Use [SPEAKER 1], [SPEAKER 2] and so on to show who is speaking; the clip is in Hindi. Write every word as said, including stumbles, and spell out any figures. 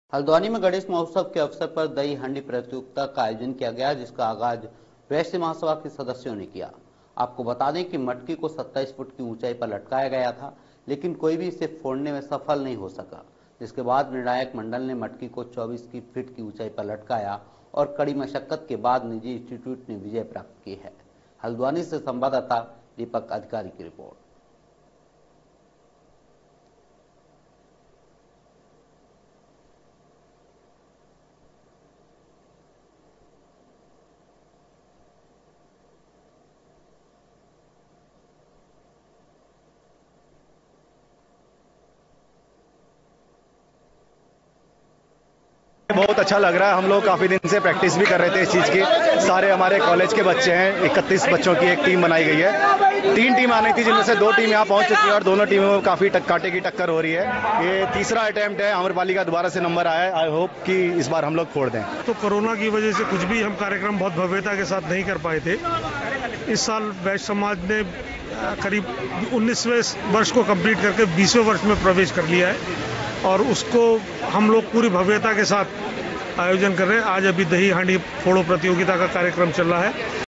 [SPEAKER 1] हल्द्वानी में गणेश महोत्सव के अवसर पर दही हांडी प्रतियोगिता का आयोजन किया गया, जिसका आगाज वैश्य महासभा के सदस्यों ने किया। आपको बता दें कि मटकी को सत्ताईस फुट की ऊंचाई पर लटकाया गया था, लेकिन कोई भी इसे फोड़ने में सफल नहीं हो सका, जिसके बाद निर्णायक मंडल ने मटकी को चौबीस की फीट की ऊंचाई पर लटकाया और कड़ी मशक्कत के बाद निजी इंस्टीट्यूट ने विजय प्राप्त की है। हल्द्वानी से संवाददाता दीपक अधिकारी की रिपोर्ट।
[SPEAKER 2] बहुत अच्छा लग रहा है। हम लोग काफी दिन से प्रैक्टिस भी कर रहे थे इस चीज की। सारे हमारे कॉलेज के बच्चे हैं, इकतीस बच्चों की एक टीम बनाई गई है। तीन टीम आनी थी, जिनमें से दो टीम यहाँ पहुंच चुकी है और दोनों टीमों में काफी कांटे की टक्कर हो रही है। ये तीसरा अटेम्प्ट है, अमरपाली का दोबारा से नंबर आया है। आई होप कि इस बार हम लोग फोड़ दें।
[SPEAKER 3] तो कोरोना की वजह से कुछ भी हम कार्यक्रम बहुत भव्यता के साथ नहीं कर पाए थे। इस साल वैश्य समाज ने करीब उन्नीसवें वर्ष को कंप्लीट करके बीसवें वर्ष में प्रवेश कर लिया है और उसको हम लोग पूरी भव्यता के साथ आयोजन कर रहे हैं। आज अभी दही हांडी फोड़ो प्रतियोगिता का कार्यक्रम चल रहा है।